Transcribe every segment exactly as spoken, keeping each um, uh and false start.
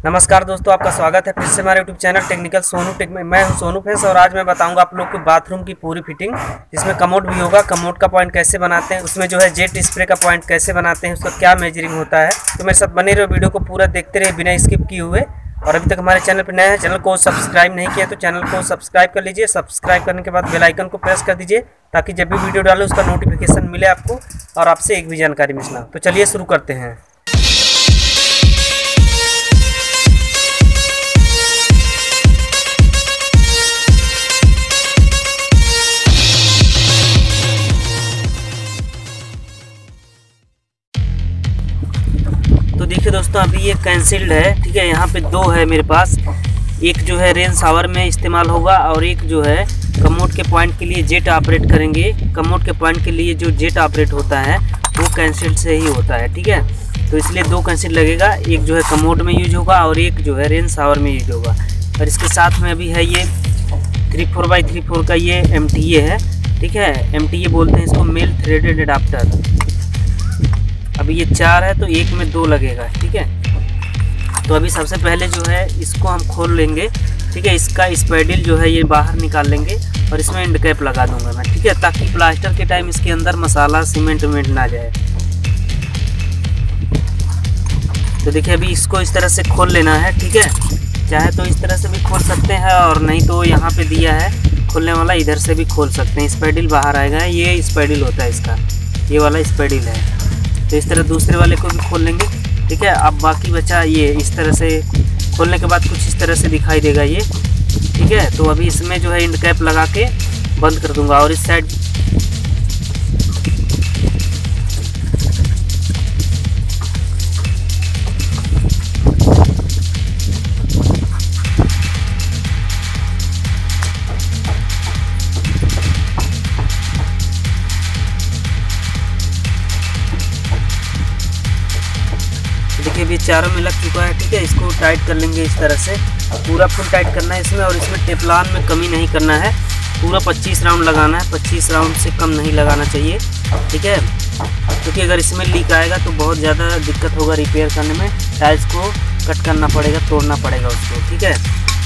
नमस्कार दोस्तों, आपका स्वागत है फिर से हमारे YouTube channel Technical Sonu Tech में। मैं हूं सोनू फेस और आज मैं बताऊंगा आप लोग को बाथरूम की पूरी फिटिंग, जिसमें कमोड भी होगा। कमोड का पॉइंट कैसे बनाते हैं, उसमें जो है जेट स्प्रे का पॉइंट कैसे बनाते हैं, उसका क्या मेजरिंग होता है। तो मेरे साथ बने रहो, वीडियो को पूरा देखते रहे बिना स्किप किए हुए। और अभी तक हमारे चैनल पर नया है, चैनल को सब्सक्राइब नहीं किया तो चैनल को सब्सक्राइब कर लीजिए। सब्सक्राइब करने के बाद बेल आइकन को प्रेस कर दीजिए ताकि जब भी वीडियो डालें उसका नोटिफिकेशन मिले आपको और आपसे एक भी जानकारी मिस ना। तो चलिए शुरू करते हैं। तो देखिए दोस्तों, अभी ये कैंसिल्ड है, ठीक है। यहाँ पे दो है मेरे पास, एक जो है रेन शावर में इस्तेमाल होगा और एक जो है कमोड के पॉइंट के लिए जेट ऑपरेट करेंगे। कमोड के पॉइंट के लिए जो जेट ऑपरेट होता है वो कैंसिल्ड से ही होता है, ठीक है। तो इसलिए दो कैंसिल्ड लगेगा, एक जो है कमोड में यूज होगा और एक जो है रेन शावर में यूज होगा। और इसके साथ में अभी है ये three four by three four का ये एम टी ए है, ठीक है। एम टी ए बोलते हैं इसको, मेल थ्रेडेड एडाप्टर। अभी ये चार है तो एक में दो लगेगा, ठीक है। तो अभी सबसे पहले जो है इसको हम खोल लेंगे, ठीक है। इसका स्पैडिल जो है ये बाहर निकाल लेंगे और इसमें एंड कैप लगा दूंगा मैं, ठीक है, ताकि प्लास्टर के टाइम इसके अंदर मसाला सीमेंट वेमेंट ना जाए। तो देखिए अभी इसको इस तरह से खोल लेना है, ठीक है। चाहे तो इस तरह से भी खोल सकते हैं और नहीं तो यहाँ पे दिया है खोलने वाला, इधर से भी खोल सकते हैं। स्पैडिल बाहर आएगा, ये स्पैडिल होता है इसका, ये वाला स्पैडिल है। तो इस तरह दूसरे वाले को भी खोल लेंगे, ठीक है। अब बाकी बचा ये, इस तरह से खोलने के बाद कुछ इस तरह से दिखाई देगा ये, ठीक है। तो अभी इसमें जो है एंड कैप लगा के बंद कर दूंगा और इस साइड देखिए अभी चारों में लग चुका है, ठीक है। इसको टाइट कर लेंगे इस तरह से, पूरा फुल टाइट करना है इसमें। और इसमें टेफ्लॉन में कमी नहीं करना है, पूरा पच्चीस राउंड लगाना है। पच्चीस राउंड से कम नहीं लगाना चाहिए, ठीक है, क्योंकि अगर इसमें लीक आएगा तो बहुत ज़्यादा दिक्कत होगा रिपेयर करने में। टाइल्स को कट करना पड़ेगा, तोड़ना पड़ेगा उसको, ठीक है।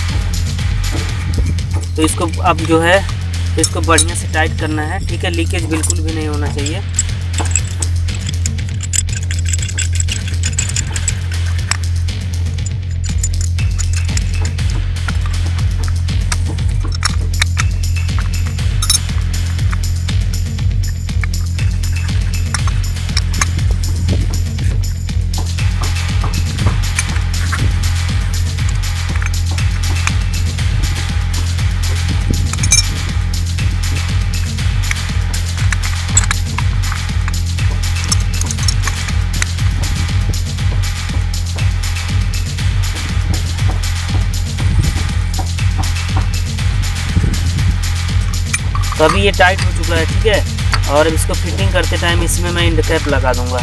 तो इसको अब जो है इसको बढ़िया से टाइट करना है, ठीक है। लीकेज बिल्कुल भी नहीं होना चाहिए। तो अभी ये टाइट हो चुका है, ठीक है। और इसको फिटिंग करते टाइम इसमें मैं एंड कैप लगा दूंगा।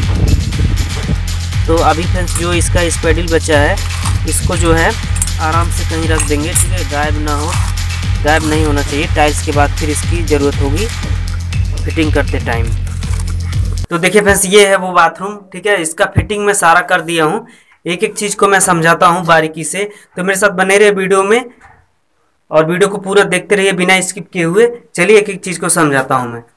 तो अभी फ्रेंड्स जो इसका स्पैडिल बचा है इसको जो है आराम से कहीं रख देंगे, ठीक है। गायब ना हो, गायब नहीं होना चाहिए। टाइल्स के बाद फिर इसकी ज़रूरत होगी फिटिंग करते टाइम। तो देखिए फ्रेंड्स, ये है वो बाथरूम, ठीक है। इसका फिटिंग मैं सारा कर दिया हूँ, एक एक चीज़ को मैं समझाता हूँ बारीकी से। तो मेरे साथ बने रहे वीडियो में और वीडियो को पूरा देखते रहिए बिना स्किप किए हुए। चलिए एक एक चीज़ को समझाता हूँ मैं।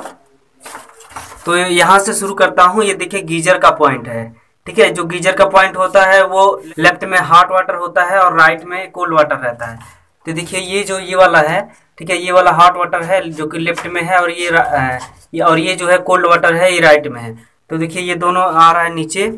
तो यहाँ से शुरू करता हूँ। ये देखिए गीजर का पॉइंट है, ठीक है। जो गीजर का पॉइंट होता है वो लेफ्ट में हॉट वाटर होता है और राइट में कोल्ड वाटर रहता है। तो देखिए ये जो ये वाला है, ठीक है, ये वाला हॉट वाटर है जो कि लेफ्ट में है और ये, ये और ये जो है कोल्ड वाटर है, ये राइट में है। तो देखिए ये दोनों आ रहा है नीचे।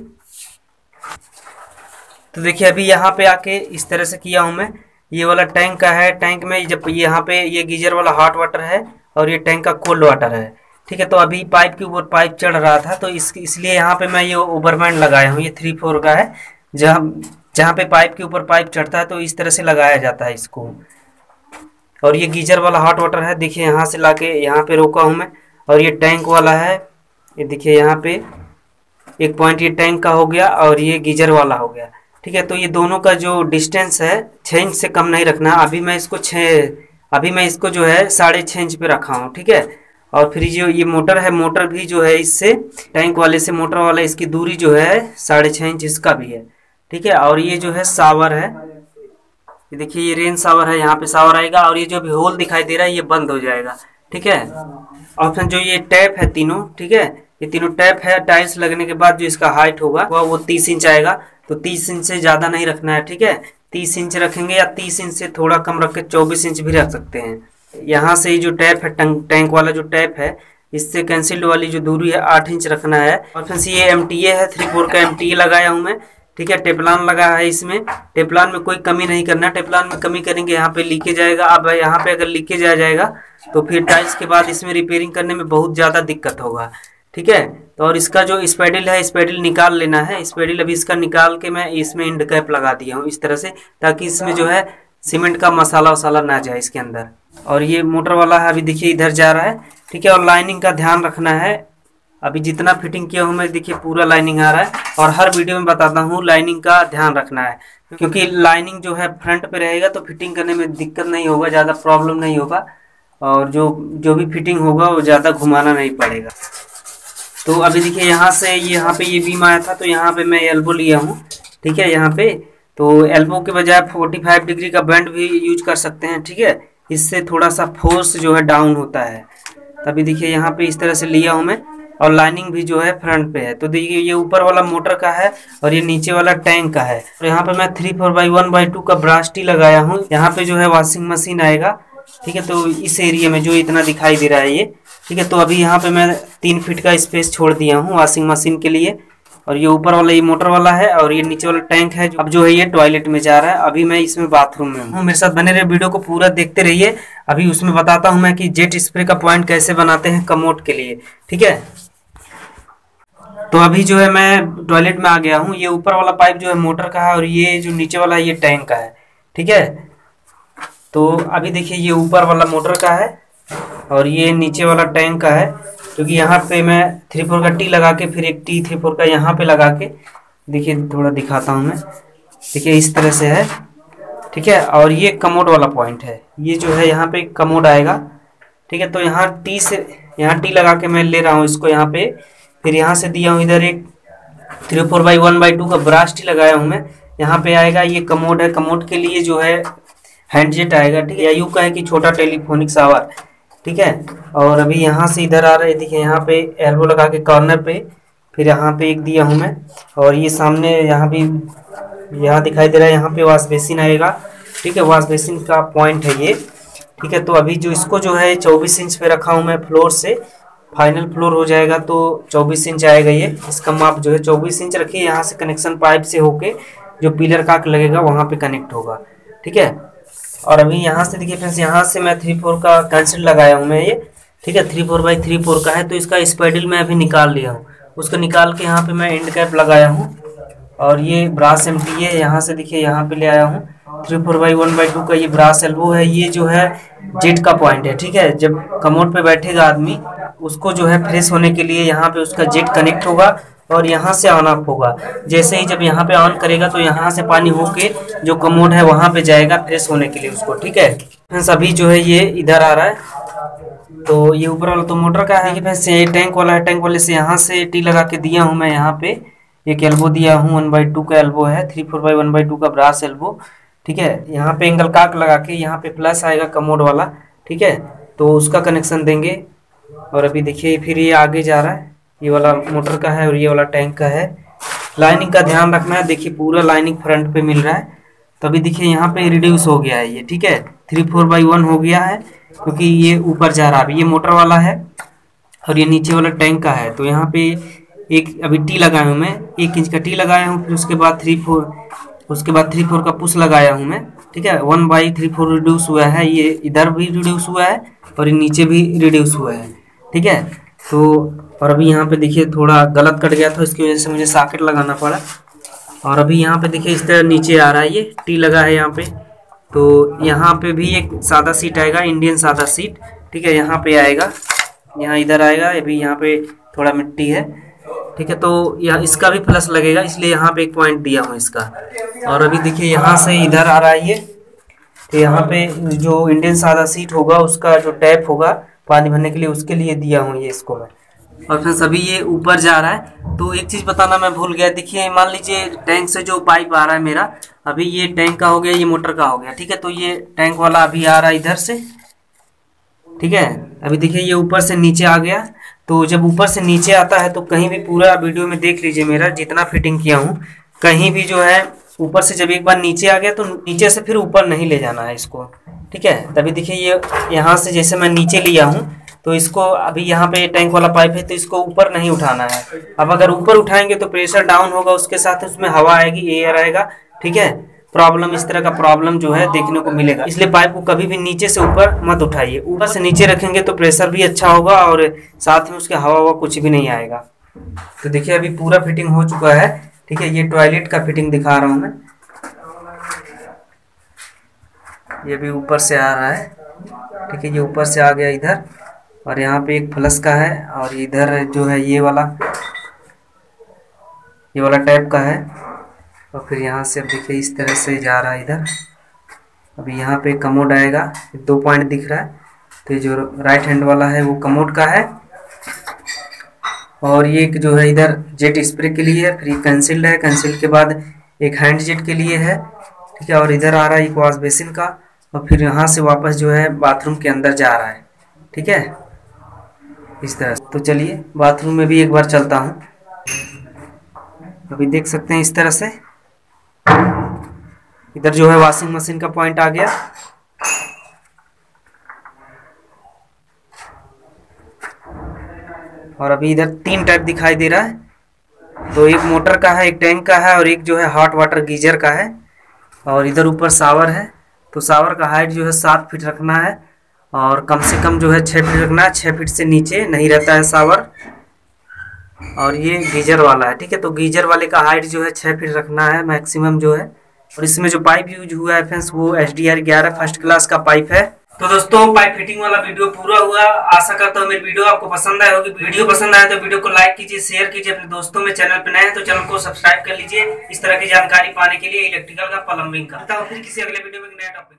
तो देखिए अभी यहाँ पे आके इस तरह से किया हूँ मैं। ये वाला टैंक का है, टैंक में जब यहाँ पे ये गीजर वाला हॉट वाटर है और ये टैंक का कोल्ड वाटर है, ठीक है। तो अभी पाइप के ऊपर पाइप चढ़ रहा था तो इस इसलिए यहाँ पे मैं ये ओवरमैन लगाया हूँ। ये थ्री फोर का है, जहाँ जहाँ पे पाइप के ऊपर पाइप चढ़ता है तो इस तरह से लगाया जाता है इसको। और ये गीजर वाला हॉट वाटर है, देखिए यहाँ से लाके यहाँ पे रोका हूँ मैं। और ये टैंक वाला है, ये देखिए यहाँ पे एक पॉइंट ये टैंक का हो गया और ये गीजर वाला हो गया, ठीक है। तो ये दोनों का जो डिस्टेंस है छः इंच से कम नहीं रखना। अभी मैं इसको छः अभी मैं इसको जो है साढ़े छः इंच पे रखा हूँ, ठीक है। और फिर जो ये मोटर है, मोटर भी जो है इससे टैंक वाले से मोटर वाला इसकी दूरी जो है साढ़े छः इंच इसका भी है। ठीक है। और ये जो है शावर है, ये देखिए ये रेन शावर है, यहाँ पे शावर आएगा और ये जो भी होल दिखाई दे रहा है ये बंद हो जाएगा। ठीक है। ऑप्शन जो ये टैप है तीनों, ठीक है, ये तीनों टैप है। टाइल्स लगने के बाद जो इसका हाइट होगा वह वो तीस इंच आएगा, तो तीस इंच से ज्यादा नहीं रखना है। ठीक है, तीस इंच रखेंगे या तीस इंच से थोड़ा कम रख के चौबीस इंच भी रख सकते हैं। यहाँ से जो टैप है, टैंक वाला जो टैप है, इससे कैंसिल्ड वाली जो दूरी है आठ इंच रखना है। और फिर ये एम टी ए है, थ्री फोर का एम टी ए लगाया हूँ मैं। ठीक है, टेपलान लगा है इसमें, टेपलान में कोई कमी नहीं करना। टेपलान में कमी करेंगे यहाँ पे लीकेज आएगा। अब यहाँ पे अगर लीकेज आ जाएगा तो फिर टाइल्स के बाद इसमें रिपेयरिंग करने में बहुत ज़्यादा दिक्कत होगा। ठीक है, तो और इसका जो स्पैडल है, स्पैडल निकाल लेना है। स्पैडल अभी इसका निकाल के मैं इसमें इंड कैप लगा दिया हूँ इस तरह से, ताकि इसमें जो है सीमेंट का मसाला वसाला ना जाए इसके अंदर। और ये मोटर वाला है, अभी देखिए इधर जा रहा है। ठीक है, और लाइनिंग का ध्यान रखना है। अभी जितना फिटिंग किया हूँ मैं, देखिए पूरा लाइनिंग आ रहा है। और हर वीडियो में बताता हूँ लाइनिंग का ध्यान रखना है, क्योंकि लाइनिंग जो है फ्रंट पे रहेगा तो फिटिंग करने में दिक्कत नहीं होगा, ज़्यादा प्रॉब्लम नहीं होगा। और जो जो भी फिटिंग होगा वो ज़्यादा घुमाना नहीं पड़ेगा। तो अभी देखिए यहाँ से यहाँ पे ये बीम आया था, तो यहाँ पे मैं एल्बो लिया हूँ। ठीक है, यहाँ पे तो एल्बो के बजाय पैंतालीस डिग्री का बेंड भी यूज कर सकते हैं। ठीक है, इससे थोड़ा सा फोर्स जो है डाउन होता है। तभी देखिए यहाँ पे इस तरह से लिया हूँ मैं, और लाइनिंग भी जो है फ्रंट पे है। तो देखिए ये ऊपर वाला मोटर का है और ये नीचे वाला टैंक का है। और यहाँ पे मैं three four by one by two का ब्रास टी लगाया हूँ। यहाँ पे जो है वॉशिंग मशीन आएगा। ठीक है, तो इस एरिया में जो इतना दिखाई दे रहा है ये, ठीक है, तो अभी यहाँ पे मैं तीन फीट का स्पेस छोड़ दिया हूँ वॉशिंग मशीन के लिए। और ये ऊपर वाला ये मोटर वाला है और ये नीचे वाला टैंक है। अब जो है ये टॉयलेट में जा रहा है। अभी मैं इसमें बाथरूम में हूँ। मेरे साथ बने रहे, वीडियो को पूरा देखते रहिए। अभी उसमें बताता हूँ मैं कि जेट स्प्रे का पॉइंट कैसे बनाते हैं कमोड के लिए। ठीक है, तो अभी जो है मैं टॉयलेट में आ गया हूँ। ये ऊपर वाला पाइप जो है मोटर का है और ये जो नीचे वाला है ये टैंक का है। ठीक है, तो अभी देखिए ये ऊपर वाला मोटर का है और ये नीचे वाला टैंक का है, क्योंकि यहाँ पे मैं थ्री फोर का टी लगा के फिर एक टी थ्री फोर का यहाँ पे लगा के, देखिए थोड़ा दिखाता हूँ मैं। देखिए इस तरह से है। ठीक है, और ये कमोड वाला पॉइंट है, ये जो है यहाँ पे कमोड आएगा। ठीक है, तो यहाँ टी से यहाँ टी लगा के मैं ले रहा हूँ इसको यहाँ पे। फिर यहाँ से दिया हूँ इधर एक three four by one by two का ब्रास टी लगाया हूँ मैं। यहाँ पे आएगा ये कमोड है। कमोड के लिए जो है हैंड जेट आएगा। ठीक है, या यूँ कहें कि छोटा टेलीफोनिक शावर। ठीक है, और अभी यहाँ से इधर आ रहा है, देखिए यहाँ पे एल्बो लगा के कॉर्नर पे, फिर यहाँ पे एक दिया हूँ मैं। और ये सामने यहाँ भी यहाँ दिखाई दे रहा है, यहाँ पे वॉश बेसिन आएगा। ठीक है, वॉश बेसिन का पॉइंट है ये। ठीक है, तो अभी जो इसको जो है चौबीस इंच पे रखा हूँ मैं फ्लोर से, फाइनल फ्लोर हो जाएगा तो चौबीस इंच आएगा ये। इसका माप जो है चौबीस इंच रखिए। यहाँ से कनेक्शन पाइप से होके जो पिलर का लगेगा वहाँ पे कनेक्ट होगा। ठीक है, और अभी यहाँ से देखिए फ्रेंड्स, यहाँ से मैं थ्री फोर का कैंसिल लगाया हूँ मैं ये। ठीक है, three four by three four का है, तो इसका स्पैडल मैं अभी निकाल लिया हूँ। उसको निकाल के यहाँ पे मैं एंड कैप लगाया हूँ। और ये ब्रास एम टी है, यहाँ से देखिए यहाँ पे ले आया हूँ। Three four by one by two का ये ब्रास एल्बो है। ये जो है जेट का पॉइंट है। ठीक है, जब कमोड पे बैठेगा आदमी, उसको जो है फ्रेश होने के लिए यहाँ पे उसका जेट कनेक्ट होगा और यहाँ से ऑन ऑफ होगा। जैसे ही जब यहाँ पे ऑन करेगा तो यहाँ से पानी होके जो कमोड है वहाँ पे जाएगा फ्रेश होने के लिए उसको। ठीक है फ्रेंड्स, अभी जो है ये इधर आ रहा है, तो ये ऊपर वाला तो मोटर का है। फ्रेंड्स ये टैंक वाला है, टैंक वाले से यहाँ से टी लगा के दिया हूँ मैं। यहाँ पे एक एल्बो दिया हूँ, वन बाई टू का एल्बो है, three four by one by two का ब्रास एल्बो। ठीक है, यहाँ पे एंगल काक लगा के यहाँ पे प्लस आएगा कमोड वाला। ठीक है, तो उसका कनेक्शन देंगे। और अभी देखिए फिर ये आगे जा रहा है, ये वाला मोटर का है और ये वाला टैंक का है। लाइनिंग का ध्यान रखना है। देखिए पूरा लाइनिंग फ्रंट पे मिल रहा है। तो अभी देखिए यहाँ पे रिड्यूस हो गया है ये। ठीक है, थ्री फोर बाई वन हो गया है, क्योंकि ये ऊपर जा रहा है। अभी ये मोटर वाला है और ये नीचे वाला टैंक का है। तो यहाँ पे एक अभी टी लगाया हूँ मैं, एक इंच का टी लगाया हूँ। फिर उसके बाद थ्री फोर उसके बाद थ्री फोर का पुश लगाया हूँ मैं। ठीक है, one by three four reduce हुआ है। ये इधर भी रिड्यूस हुआ है और ये नीचे भी रिड्यूस हुआ है। ठीक है, तो और अभी यहाँ पे देखिए थोड़ा गलत कट गया था, इसकी वजह से मुझे सॉकेट लगाना पड़ा। और अभी यहाँ पे देखिए इस तरह नीचे आ रहा है, ये टी लगा है यहाँ पे। तो यहाँ पे भी एक सादा सीट आएगा, इंडियन सादा सीट। ठीक है, यहाँ पे आएगा, यहाँ इधर आएगा। अभी यहाँ पे थोड़ा मिट्टी है। ठीक है, तो यहाँ इसका भी प्लस लगेगा, इसलिए यहाँ पे एक पॉइंट दिया हूँ इसका। और अभी देखिए यहाँ से इधर आ रहा है ये, तो यहाँ पे जो इंडियन सादा सीट होगा उसका जो टैप होगा पानी भरने के लिए, उसके लिए दिया हूँ ये इसको मैं। और फ्रेंड्स अभी ये ऊपर जा रहा है। तो एक चीज़ बताना मैं भूल गया, देखिए मान लीजिए टैंक से जो पाइप आ रहा है मेरा, अभी ये टैंक का हो गया, ये मोटर का हो गया, ठीक है। तो ये टैंक वाला अभी आ रहा है इधर से, ठीक है। अभी देखिए ये ऊपर से नीचे आ गया। तो जब ऊपर से नीचे आता है तो कहीं भी पूरा वीडियो में देख लीजिए, मेरा जितना फिटिंग किया हूँ, कहीं भी जो है ऊपर से जब एक बार नीचे आ गया तो नीचे से फिर ऊपर नहीं ले जाना है इसको, ठीक है। तभी देखिए ये यहाँ से जैसे मैं नीचे लिया हूँ तो इसको अभी यहाँ पे टैंक वाला पाइप है तो इसको ऊपर नहीं उठाना है। अब अगर ऊपर उठाएंगे तो प्रेशर डाउन होगा, उसके साथ उसमें हवा आएगी, एयर आएगा, ठीक है। प्रॉब्लम, इस तरह का प्रॉब्लम जो है देखने को मिलेगा। इसलिए पाइप को कभी भी नीचे से ऊपर मत उठाइए, ऊपर से नीचे रखेंगे तो प्रेशर भी अच्छा होगा और साथ में उसके हवा हवा कुछ भी नहीं आएगा। तो देखिए अभी पूरा फिटिंग हो चुका है, ठीक है। ये टॉयलेट का फिटिंग दिखा रहा हूँ मैं, ये भी ऊपर से आ रहा है, ठीक है। ये ऊपर से आ गया इधर, और यहाँ पे एक प्लस का है, और इधर जो है ये वाला ये वाला टाइप का है। और फिर यहाँ से अब देखिए इस तरह से जा रहा है इधर। अभी यहाँ पे कमोड आएगा, दो पॉइंट दिख रहा है, तो ये जो राइट हैंड वाला है वो कमोड का है। और ये जो है इधर जेट स्प्रे के लिए है, फिर ये कंसील्ड है, कंसील्ड के बाद एक हैंड जेट के लिए है, ठीक है। और इधर आ रहा है एक वॉश बेसिन का, और फिर यहाँ से वापस जो है बाथरूम के अंदर जा रहा है, ठीक है, इस तरह से। तो चलिए बाथरूम में भी एक बार चलता हूँ। अभी देख सकते हैं इस तरह से इधर जो है वॉशिंग मशीन का पॉइंट आ गया। और अभी इधर तीन टाइप दिखाई दे रहा है, तो एक मोटर का है, एक टैंक का है, और एक जो है हॉट वाटर गीजर का है। और इधर ऊपर शावर है, तो शावर का हाइट जो है सात फीट रखना है, और कम से कम जो है छः फीट रखना है, छः फीट से नीचे नहीं रहता है शावर। और ये गीजर वाला है, ठीक है। तो गीजर वाले का हाइट जो है छः फीट रखना है मैक्सिमम जो है। और इसमें जो पाइप यूज हुआ है फ्रेंड्स वो एच डी आर ग्यारह फर्स्ट क्लास का पाइप है। तो दोस्तों पाइप फिटिंग वाला वीडियो पूरा हुआ, आशा करता हूँ मेरी वीडियो आपको पसंद आए होगी। वीडियो पसंद आए तो वीडियो को लाइक कीजिए, शेयर कीजिए अपने दोस्तों में। चैनल पे नए हैं तो चैनल को सब्सक्राइब कर लीजिए इस तरह की जानकारी पाने के लिए इलेक्ट्रिकल का, प्लम्बिंग का। फिर किसी अगले वीडियो में नया टॉपिक।